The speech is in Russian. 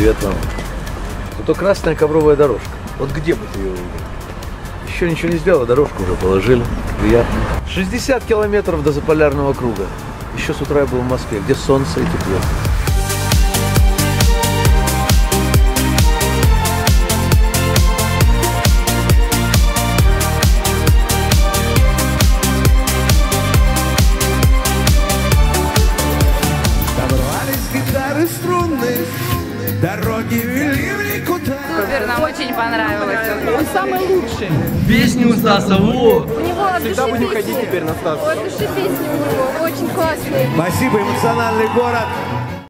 Привет вам. Зато красная ковровая дорожка. Вот где бы ты ее увидел? Еще ничего не сделала, дорожку уже положили. Приятно. 60 километров до заполярного круга. Еще с утра я был в Москве, где солнце и тепло. Дороги вели в никуда. Кувер нам очень понравился. Он самый лучший. Песни у Стаса, во! У него от Всегда души будем песни. ходить теперь на Стаса. От души песни у него. Очень классные. Спасибо, эмоциональный город.